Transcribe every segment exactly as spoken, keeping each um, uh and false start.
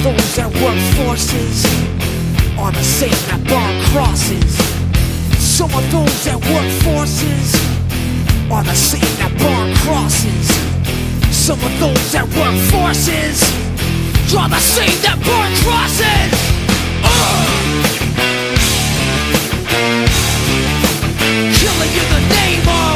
those that work forces are the same that burn crosses. Some of those that work forces are the same that burn crosses. Some of those that work forces are the same that burn crosses. uh! Killing in the name of,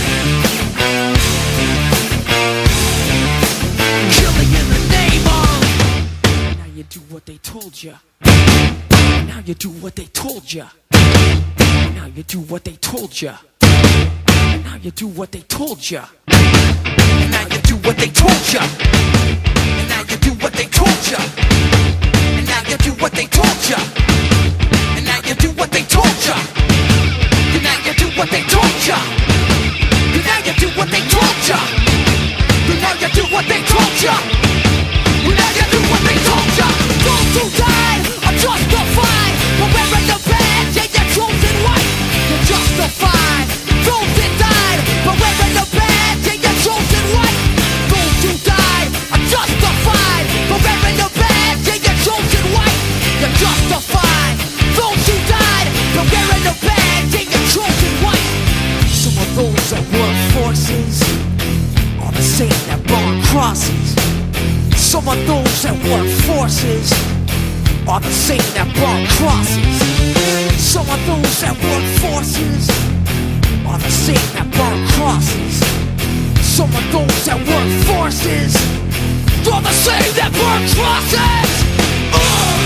killing in the name of. Now you do what they told you. Now you do what they told you. Now you do what they told you. Now you do what they told you. And now you do what they told you. And now you do what they told you. And now you do what they told you. And now you do what they told you. And now you do what they told you. And now you do what they told you. And now you do what they told you. And now you do what they told you. Those who died are justified for wearing the badge and your chosen white. You're justified. Those that died for wearing the badge and your chosen white. Those who died are justified for wearing the badge and your chosen white. You're justified. Those who died for wearing the badge and your chosen white. Some of those that work forces are the same that burn crosses. Some of those that work forces are the same that burn crosses. Some of those that work forces are the same that burn crosses. Some of those that work forces are the same that burn crosses. uh!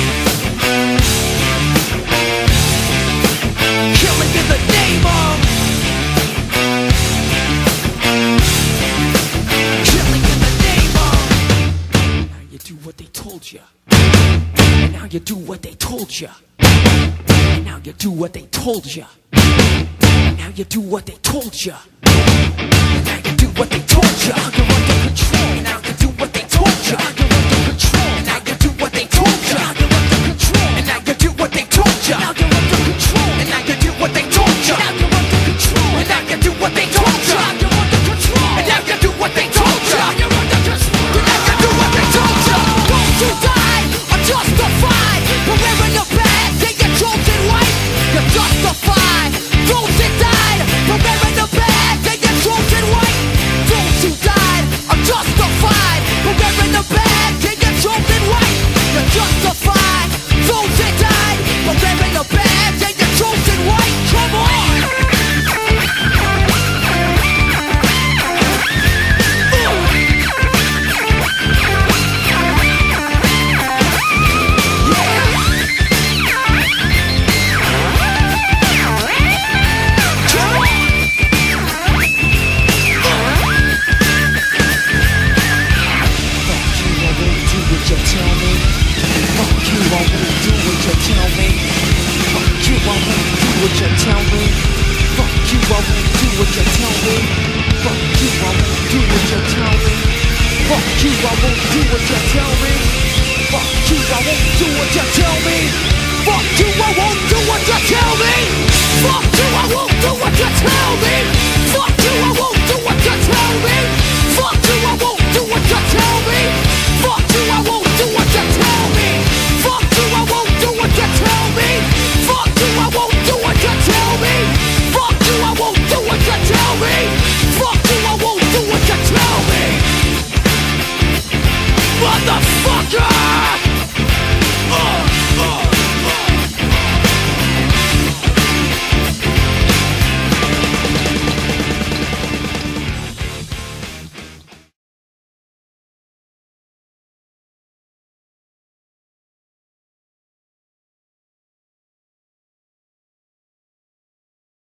Killing in the name of, killing in the name of. Now you do what they told you. And now you do what they told you. And now you do what they told you. And now you do what they told you. And now you do what they told you. Now you're under control. And now you do what they told you. Now you're under control. And now you do what they told you. Now you're under control. And now you do what they told you. Now you're under control. And now you do what they told you. Now you're under control. And now you do what they told you. Now you're under control. And now you do what they told you. Now you're under control. And now you do what they told you. Those who died are justified for wearing the badge and your chosen white. You're justified. Those that died for wearing the badge and your chosen white. Those who died are justified for wearing the badge and your chosen white. You're justified. Those that died for wearing the badge and your chosen white. Come on! What you tell me? Fuck you, I won't do what you tell me. Fuck you, I won't do what you tell me. Fuck you, I won't do what you tell me. Fuck you, I won't do what you tell me. Fuck you, I won't do what you tell me. Fuck you, I won't do what you tell me.